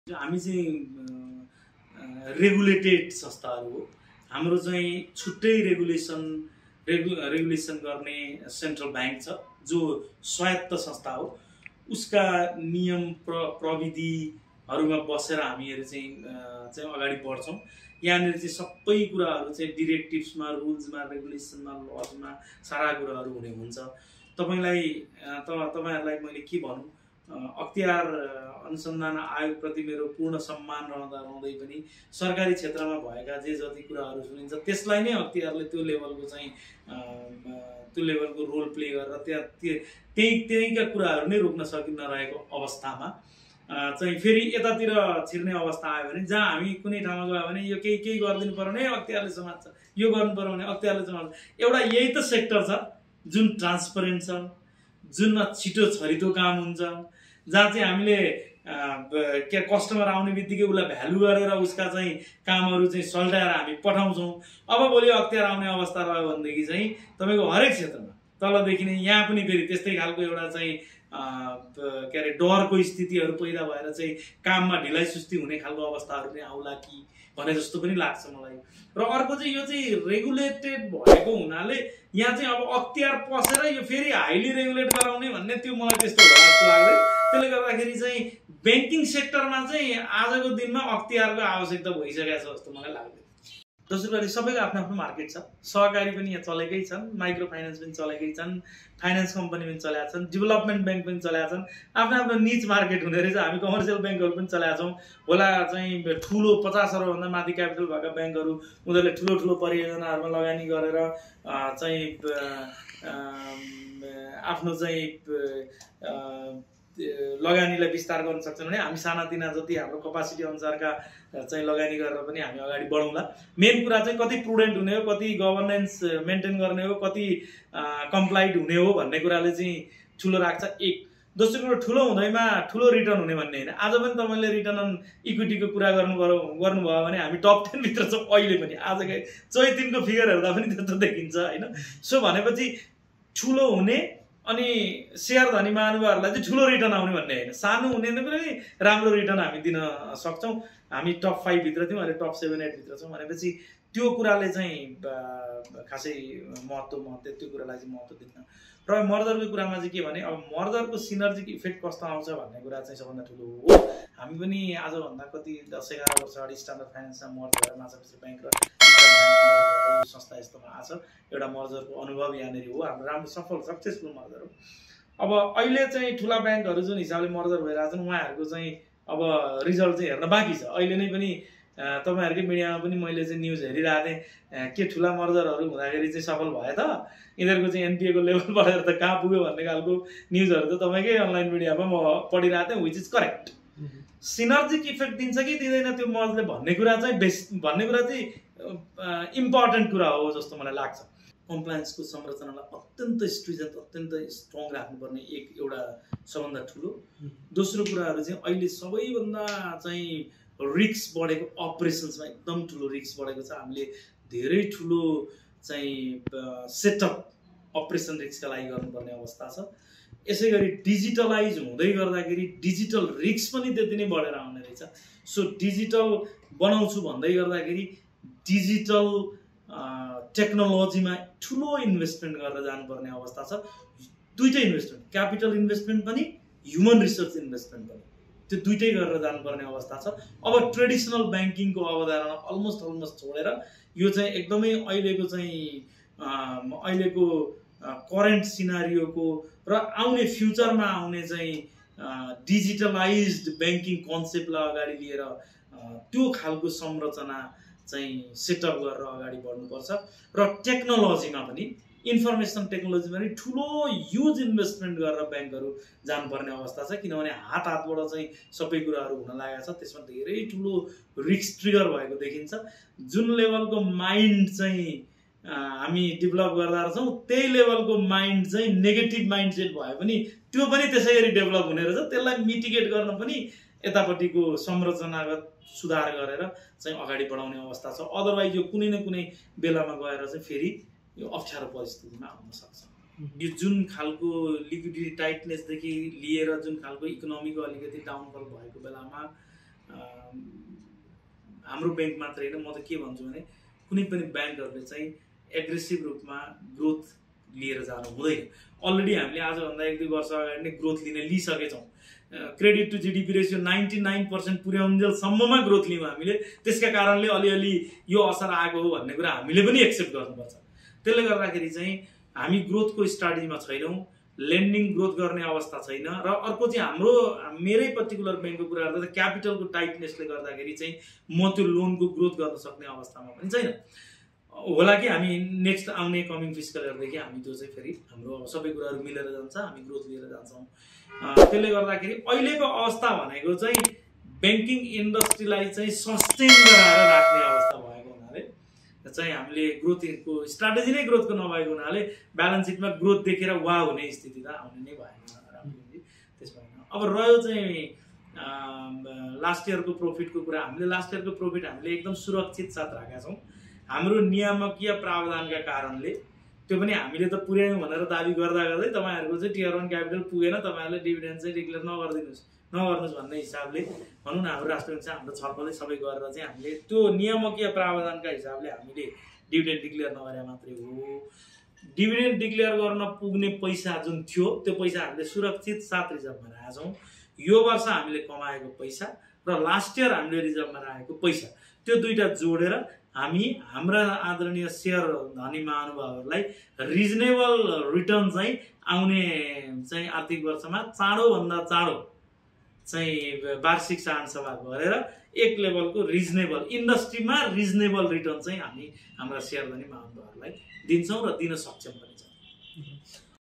हामी चाहिँ रेगुलेटेड संस्थाहरू हो। हाम्रो चाहिँ छुट्टै रेगुलेसन गर्ने सेन्ट्रल ब्याङ्क छ जो स्वायत्त संस्था हो। उसका नियम प्रविधिहरूमा बसेर हामीहरू चाहिँ अगाडि बढ्छौँ। यहाँनिर चाहिँ सबै कुराहरू चाहिँ डिरेक्टिभ्समा, रुल्समा, रेगुलेसनमा, लजमा सारा कुराहरू हुने हुन्छ। तपाईहरुलाई मैले के भनौँ, अख्तियार अनुसन्धान आयोगप्रति मेरो पूर्ण सम्मान रहँदै पनि सरकारी क्षेत्रमा भएका जे जति कुराहरू सुनिन्छ त्यसलाई नै अख्तियारले त्यो लेभलको रोल प्ले गरेर त्यहीका कुराहरू नै रोक्न सकिन्न रहेको अवस्थामा चाहिँ फेरि यतातिर छिर्ने अवस्था आयो भने जहाँ हामी कुनै ठाउँमा गयो भने यो केही गरिदिनु पर्यो भने अख्तियारले समात्छ, यो गर्नु पर्यो भने अख्तियारले समात्छ। एउटा यही त सेक्टर छ जुन ट्रान्सपरेन्ट छ, जुनमा छिटो छरितो काम हुन्छ, जहाँ चाहिँ हामीले कस्टमर आउने बित्तिकै उसलाई भ्यालु गरेर उसका चाहिँ कामहरू चाहिँ सल्टाएर हामी पठाउँछौँ। अब भोलि अख्तियार आउने अवस्था रह्यो भनेदेखि चाहिँ तपाईँको हरेक क्षेत्रमा तलदेखि नै यहाँ पनि फेरि त्यस्तै खालको एउटा चाहिँ डरको स्थितिहरू पैदा भएर चाहिँ काममा ढिलाइ सुस्ती हुने खालको अवस्थाहरू पनि आउला कि भने जस्तो पनि लाग्छ मलाई। र अर्को चाहिँ यो चाहिँ रेगुलेटेड भएको हुनाले यहाँ चाहिँ अब अख्तियार पसेर यो फेरि हाइली रेगुलेट गराउने भन्ने त्यो मलाई त्यस्तो होला जस्तो लाग्दैन। त्यसले गर्दाखेरि चाहिँ ब्याङ्किङ सेक्टरमा चाहिँ आजको दिनमा अख्तियारको आवश्यकता भइसकेको छ जस्तो मलाई लाग्दैन। दोस्रो गरी सबैको आफ्नो आफ्नो मार्केट छ। सहकारी पनि यहाँ चलेकै छन्, माइक्रो फाइनेन्स पनि चलेकै छन्, फाइनेन्स कम्पनी पनि चलेका छन्, डेभलपमेन्ट ब्याङ्क पनि चलेका छन्। आफ्नो आफ्नो निच मार्केट हुने रहेछ। हामी कमर्सियल ब्याङ्कहरू पनि चलेका छौँ। होला चाहिँ ठुलो 50 अरबभन्दा माथि क्यापिटल भएका ब्याङ्कहरू उनीहरूले ठुलो परियोजनाहरूमा लगानी गरेर चाहिँ आफ्नो चाहिँ लगानीलाई विस्तार गर्न सक्छौँ भने हामी सानातिना जति हाम्रो कपासिटी अनुसारका चाहिँ लगानी गरेर पनि हामी अगाडि बढौँला। मेन कुरा चाहिँ कति प्रुडेन्ट हुने हो, कति गभर्नेन्स मेन्टेन गर्ने हो, कति कम्प्लाइड हुने हो भन्ने कुराले चाहिँ ठुलो राख्छ। एक दोस्रो कुरो ठुलो हुँदैमा ठुलो रिटर्न हुने भन्ने होइन। आज पनि तपाईँले रिटर्न अन इक्विटीको कुरा गर्नुभयो भने हामी टप 10 भित्र छौँ अहिले पनि। आजकै 3 को फिगर हेर्दा पनि त्यस्तो देखिन्छ होइन। सो भनेपछि ठुलो हुने अनि शेयर धनी महानुभावहरूलाई चाहिँ ठुलो रिटर्न आउने भन्ने होइन, सानो हुने पनि राम्रो रिटर्न हामी दिन सक्छौँ। हामी टप 5 भित्र थियौँ, अहिले टप 7-8 भित्र छौँ भनेपछि त्यो कुराले चाहिँ खासै त्यो कुरालाई चाहिँ महत्त्व दिन्न। र मर्जरको कुरामा चाहिँ के भने, अब मर्जरको सिनर्जिक इफेक्ट कस्तो आउँछ भन्ने कुरा चाहिँ सबभन्दा ठुलो हो। हामी पनि आजभन्दा कति 10-11 वर्ष अगाडि स्ट्यान्डर्ड फाइनेन्समा मर्ज भएर माछापिच्छे ब्याङ्क र संस्था यस्तोमा आछ। एउटा मर्जरको अनुभव यहाँनिर हो, हाम्रो राम्रो सक्सेसफुल मर्जर हो। अब अहिले चाहिँ ठुला ब्याङ्कहरू जुन हिसाबले मर्जर भइरहेछन् उहाँहरूको चाहिँ अब रिजल्ट चाहिँ हेर्न बाँकी छ। अहिले नै पनि तपाईँहरूकै मिडियामा पनि मैले चाहिँ न्युज हेरिरहेको थिएँ, के ठुला मर्जरहरू हुँदाखेरि चाहिँ सफल भयो त, यिनीहरूको चाहिँ एनपिएको लेभल बढेर त कहाँ पुग्यो भन्ने खालको न्युजहरू त तपाईँकै अनलाइन मिडियामा म पढिरहेको थिएँ, which is correct. Synergic effect दिन्छ कि दिँदैन त्यो मर्जले भन्ने कुरा चाहिँ इम्पोर्टेन्ट कुरा हो जस्तो मलाई लाग्छ। कम्प्लायन्सको संरचनालाई अत्यन्त स्ट्रिजेन्ट, अत्यन्त स्ट्रङ राख्नुपर्ने एउटा सबभन्दा ठुलो। दोस्रो कुराहरू चाहिँ अहिले सबैभन्दा चाहिँ रिस्क बढेको अपरेसन्समा एकदम ठुलो रिस्क बढेको छ। हामीले धेरै ठुलो चाहिँ सेटअप अपरेसन रिस्कका लागि गर्नुपर्ने अवस्था छ। यसै गरी डिजिटलाइज हुँदै गर्दाखेरि डिजिटल रिस्क पनि त्यति नै बढेर आउने रहेछ। सो डिजिटल बनाउँछु भन्दै गर्दाखेरि डिजिटल टेक्नोलोजीमा ठुलो इन्भेस्टमेन्ट गरेर जानुपर्ने अवस्था छ। दुईटै इन्भेस्टमेन्ट, क्यापिटल इन्भेस्टमेन्ट पनि, ह्युमन रिसोर्स इन्भेस्टमेन्ट पनि, त्यो दुईटै गरेर जानुपर्ने अवस्था छ। अब ट्रेडिसनल ब्याङ्किङको अवधारणा अलमोस्ट छोडेर यो चाहिँ एकदमै अहिलेको करेन्ट सिनारियोको र आउने फ्युचरमा आउने चाहिँ डिजिटलाइज्ड ब्याङ्किङ कन्सेप्टलाई अगाडि लिएर त्यो खालको संरचना चाहिँ सेटअप गरेर अगाडि बढ्नुपर्छ। र टेक्नोलोजीमा पनि, इन्फर्मेसन टेक्नोलोजीमा पनि ठुलो ह्युज इन्भेस्टमेन्ट गरेर ब्याङ्कहरू जानुपर्ने अवस्था छ। किनभने हातबाट चाहिँ सबै कुराहरू हुन लागेको छ, त्यसमा धेरै ठुलो रिस्क ट्रिगर भएको देखिन्छ। जुन लेभलको माइन्ड चाहिँ हामी डेभलप गर्दा रहेछौँ त्यही लेभलको माइन्ड चाहिँ नेगेटिभ माइन्डसेट भए पनि त्यो पनि त्यसै गरी डेभलप हुने रहेछ। त्यसलाई मिटिगेट गर्न पनि यतापट्टिको संरचनागत सुधार गरेर चाहिँ अगाडि बढाउने अवस्था छ। अदरवाइज यो कुनै न कुनै बेलामा गएर चाहिँ फेरि यो अप्ठ्यारो परिस्थितिमा आउन सक्छ। यो जुन खालको लिक्विडिटी टाइटनेसदेखि लिएर जुन खालको इकोनोमीको अलिकति डाउनफल भएको बेलामा हाम्रो बैंक मात्रै हैन, म त के भन्छु भने कुनै पनि बैंकहरुले चाहिँ एग्रेसिभ रूपमा ग्रोथ लिएर जानु हुँदैन। अलरेडी हामीले आजभन्दा 1-2 वर्ष अगाडि नै ग्रोथ लिन लिइसकेछौँ। क्रेडिट टु जीडीपी रेशियो 99% पुर्याउन्जेलसम्ममा ग्रोथ लियौँ हामीले। त्यसका कारणले अलिअलि यो असर आएको हो भन्ने कुरा हामीले पनि एक्सेप्ट गर्नुपर्छ। त्यसले गर्दाखेरि चाहिँ हामी ग्रोथको स्ट्राटेजीमा छैनौँ, लेन्डिङ ग्रोथ गर्ने अवस्था छैन। र अर्को चाहिँ हाम्रो मेरै पर्टिकुलर बैंकको कुरा गर्दा क्यापिटलको टाइटनेसले गर्दाखेरि चाहिँ म त्यो लोनको ग्रोथ गर्न सक्ने अवस्थामा पनि छैन। होला कि हामी नेक्स्ट आउने कमिङ फिस्कल इयरदेखि हामी त्यो चाहिँ फेरि हाम्रो सबै कुराहरू मिलेर जान्छ, हामी ग्रोथ लिएर जान्छौँ। त्यसले गर्दाखेरि अहिलेको अवस्था भनेको चाहिँ बैंकिङ इन्डस्ट्रीलाई चाहिँ सस्टेन गराएर राख्ने अवस्था भएको हुनाले चाहिँ हामीले ग्रोथको स्ट्राटेजी नै ग्रोथको नभएको हुनाले ब्यालेन्स सिटमा ग्रोथ देखेर वा हुने स्थिति त आउने नै भएन। त्यसमा अब रह्यो चाहिँ लास्ट इयरको प्रॉफिटको कुरा, हामीले लास्ट इयरको प्रॉफिट हामीले एकदम सुरक्षित साथ राखेका छौँ। हाम्रो नियामकीय प्रावधानका कारणले त्यो पनि हामीले त पुर्यायौँ भनेर दाबी गर्दा गर्दै तपाईहरुको चाहिँ टियर 1 क्यापिटल पुगेन, तपाईहरुले डिभिडेन्ड चाहिँ डिक्लेयर नगर्नुस् भन्ने हिसाबले भनौँ न हाम्रो राष्ट्रपति चाहिँ हाम्रो छलफलै सबै गरेर चाहिँ हामीले त्यो नियामकीय प्रावधानका हिसाबले हामीले डिभिडेन्ड डिक्लेयर नगरे मात्रै हो। डिभिडेन्ड डिक्लेयर गर्न पुग्ने पैसा जुन थियो त्यो पैसा हामीले सुरक्षित साथ रिजर्भमा राखेका छौँ। यो वर्ष हामीले कमाएको पैसा र लास्ट इयर हामीले रिजर्भमा राखेको पैसा त्यो दुईटा जोडेर हामी हाम्रा आदरणीय शेयर धनी महानुभावहरूलाई रिजनेबल रिटर्न चाहिँ आउने चाहिँ आर्थिक वर्षमा चाँडोभन्दा चाँडो चाहिँ वार्षिक साधारण सभा गरेर एक लेभलको रिजनेबल इन्डस्ट्रीमा रिजनेबल रिटर्न चाहिँ हामी हाम्रा शेयर धनी महानुभावहरूलाई दिन्छौँ र दिन सक्षम पनि छौँ।